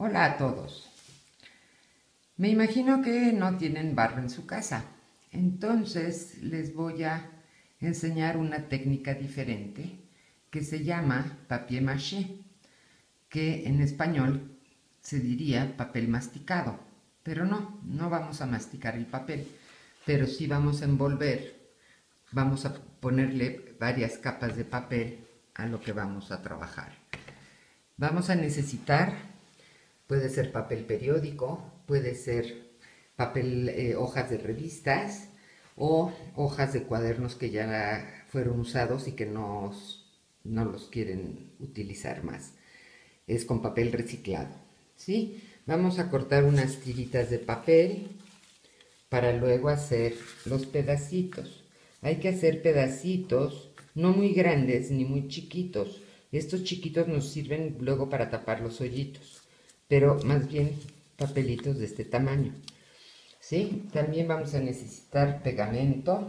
Hola a todos. Me imagino que no tienen barro en su casa, entonces les voy a enseñar una técnica diferente que se llama papier mâché, que en español se diría papel masticado, pero no vamos a masticar el papel, pero sí vamos a envolver, vamos a ponerle varias capas de papel a lo que vamos a trabajar. Vamos a necesitar, puede ser papel periódico, puede ser papel, hojas de revistas o hojas de cuadernos que ya fueron usados y que no los quieren utilizar más. Es con papel reciclado, ¿sí? Vamos a cortar unas tiritas de papel para luego hacer los pedacitos. Hay que hacer pedacitos no muy grandes ni muy chiquitos. Estos chiquitos nos sirven luego para tapar los hoyitos, pero más bien papelitos de este tamaño. ¿Sí? También vamos a necesitar pegamento,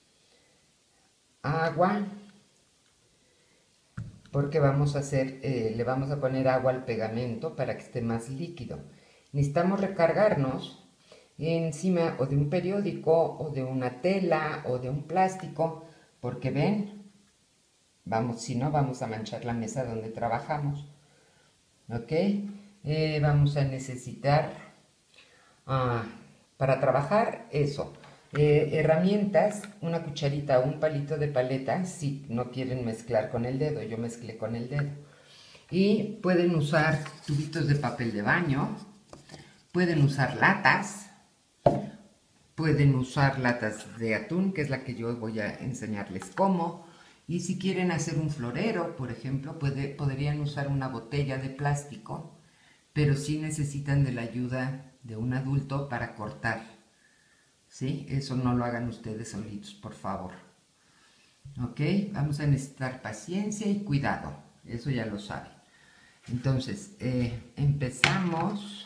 agua, porque vamos a hacer, le vamos a poner agua al pegamento para que esté más líquido. Necesitamos recargarnos encima o de un periódico o de una tela o de un plástico, porque ven, si no vamos a manchar la mesa donde trabajamos. ¿Ok? Vamos a necesitar para trabajar eso, herramientas, una cucharita o un palito de paleta, si no quieren mezclar con el dedo, yo mezclé con el dedo. Y pueden usar tubitos de papel de baño, pueden usar latas, pueden usar latas de atún, que es la que yo voy a enseñarles cómo. Y si quieren hacer un florero, por ejemplo, podrían usar una botella de plástico, pero sí necesitan de la ayuda de un adulto para cortar. ¿Sí? Eso no lo hagan ustedes solitos, por favor. ¿Ok? Vamos a necesitar paciencia y cuidado. Eso ya lo saben. Entonces, empezamos.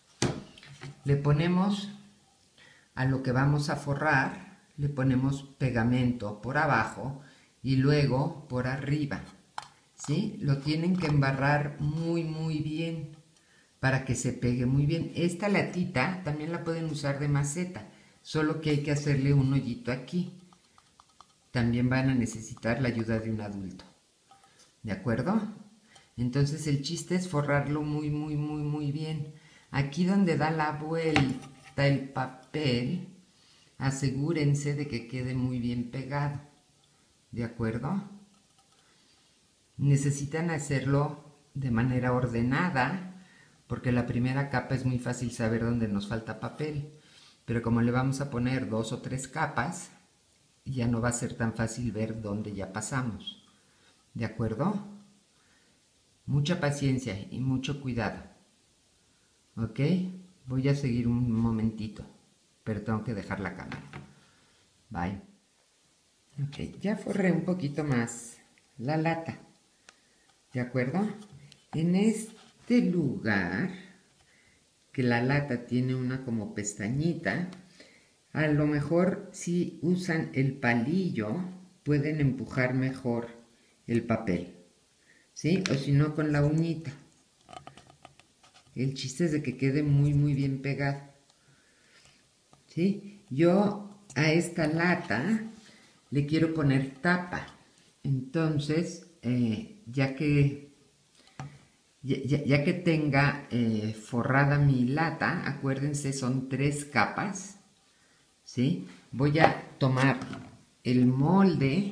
Le ponemos a lo que vamos a forrar, le ponemos pegamento por abajo y luego por arriba. ¿Sí? Lo tienen que embarrar muy bien para que se pegue muy bien. Esta latita también la pueden usar de maceta, solo que hay que hacerle un hoyito aquí. También van a necesitar la ayuda de un adulto. ¿De acuerdo? Entonces el chiste es forrarlo muy bien. Aquí donde da la vuelta el papel, asegúrense de que quede muy bien pegado. ¿De acuerdo? Necesitan hacerlo de manera ordenada, porque la primera capa es muy fácil saber dónde nos falta papel. Pero como le vamos a poner 2 o 3 capas, ya no va a ser tan fácil ver dónde ya pasamos. ¿De acuerdo? Mucha paciencia y mucho cuidado. ¿Ok? Voy a seguir un momentito, pero tengo que dejar la cámara. Bye. Ok, ya forré un poquito más la lata. ¿De acuerdo? En este lugar, que la lata tiene una como pestañita, a lo mejor si usan el palillo, pueden empujar mejor el papel. ¿Sí? O si no, con la uñita. El chiste es de que quede muy bien pegado. ¿Sí? Yo a esta lata le quiero poner tapa. Entonces, ya que tenga forrada mi lata, acuérdense, son 3 capas. ¿Sí? Voy a tomar el molde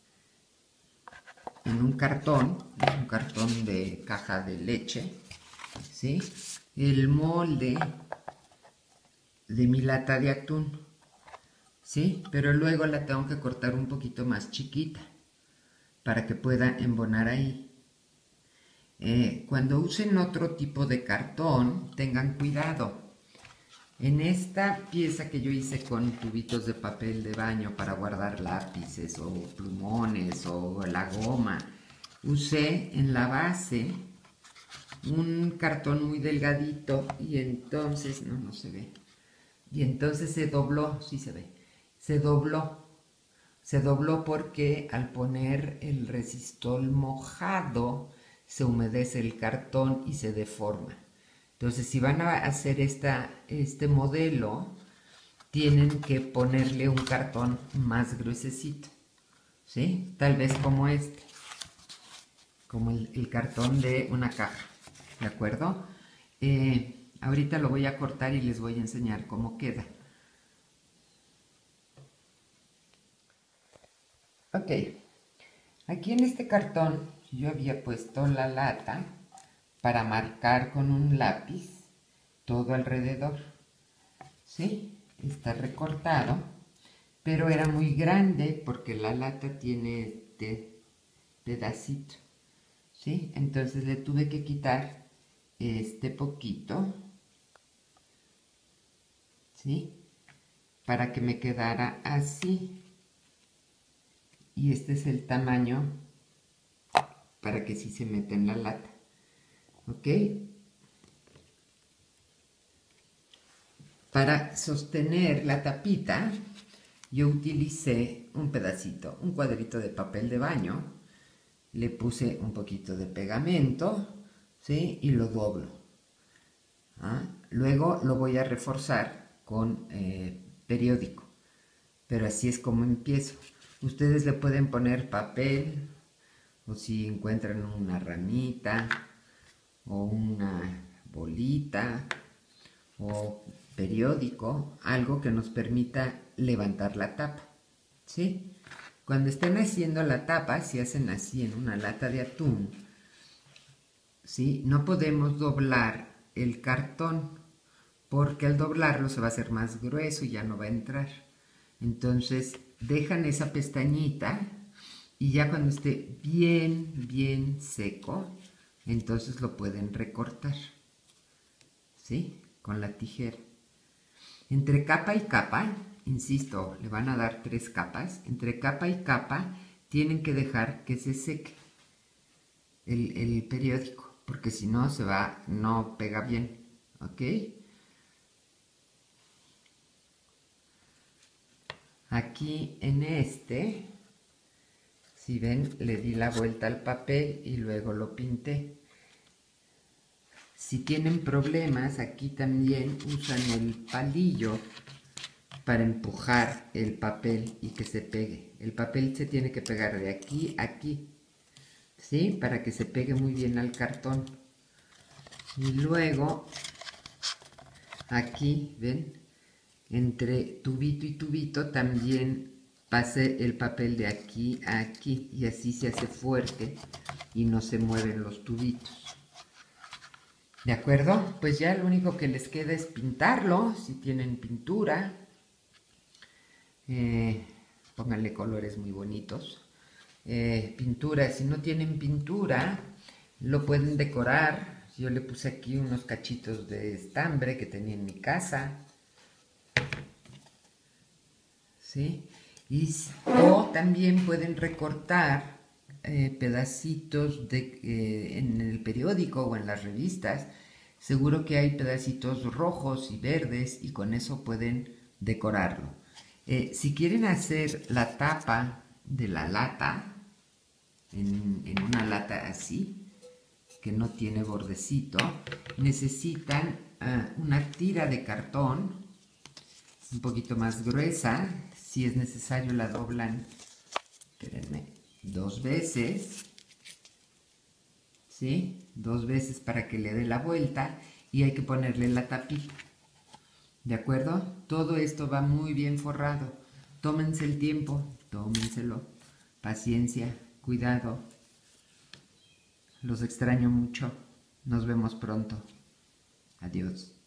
en un cartón de caja de leche. ¿Sí? El molde de mi lata de atún, ¿sí? Pero luego la tengo que cortar un poquito más chiquita para que pueda embonar ahí. Cuando usen otro tipo de cartón, tengan cuidado. En esta pieza que yo hice con tubitos de papel de baño para guardar lápices o plumones o la goma, usé en la base un cartón muy delgadito y entonces, no se ve, y entonces se dobló, sí se ve, se dobló porque al poner el resistol mojado se humedece el cartón y se deforma. Entonces, si van a hacer este modelo, tienen que ponerle un cartón más gruesecito, ¿sí? Tal vez como este, como el cartón de una caja, ¿de acuerdo? Ahorita lo voy a cortar y les voy a enseñar cómo queda. Ok, aquí en este cartón yo había puesto la lata para marcar con un lápiz todo alrededor, ¿sí? Está recortado, pero era muy grande porque la lata tiene este pedacito, ¿sí? Entonces le tuve que quitar este poquito, ¿sí? Para que me quedara así. Y este es el tamaño para que sí se meta en la lata, ¿ok? Para sostener la tapita, yo utilicé un pedacito, un cuadrito de papel de baño, le puse un poquito de pegamento, ¿sí? Y lo doblo. ¿Ah? Luego lo voy a reforzar con periódico, pero así es como empiezo. Ustedes le pueden poner papel, o si encuentran una ramita, o una bolita, o periódico, algo que nos permita levantar la tapa, ¿sí? Cuando estén haciendo la tapa, si hacen así en una lata de atún, ¿sí? No podemos doblar el cartón, porque al doblarlo se va a hacer más grueso y ya no va a entrar. Entonces, dejan esa pestañita y ya cuando esté bien seco, entonces lo pueden recortar, ¿sí? Con la tijera. Entre capa y capa, insisto, le van a dar 3 capas, entre capa y capa tienen que dejar que se seque el periódico, porque si no se va, no pega bien, ¿ok? Aquí en este, si ven, le di la vuelta al papel y luego lo pinté. Si tienen problemas, aquí también usan el palillo para empujar el papel y que se pegue. El papel se tiene que pegar de aquí a aquí, ¿sí? Para que se pegue muy bien al cartón. Y luego, aquí, ¿ven? Entre tubito y tubito también pasé el papel de aquí a aquí y así se hace fuerte y no se mueven los tubitos. ¿De acuerdo? Pues ya lo único que les queda es pintarlo, si tienen pintura. Pónganle colores muy bonitos. Pintura, si no tienen pintura, lo pueden decorar. Yo le puse aquí unos cachitos de estambre que tenía en mi casa. ¿Sí? O también pueden recortar pedacitos en el periódico o en las revistas. Seguro que hay pedacitos rojos y verdes y con eso pueden decorarlo. Si quieren hacer la tapa de la lata, en una lata así, que no tiene bordecito, necesitan una tira de cartón un poquito más gruesa. Si es necesario la doblan, espérenme, 2 veces, ¿sí? 2 veces para que le dé la vuelta y hay que ponerle la tapita, ¿de acuerdo? Todo esto va muy bien forrado. Tómense el tiempo, tómenselo, paciencia, cuidado. Los extraño mucho. Nos vemos pronto. Adiós.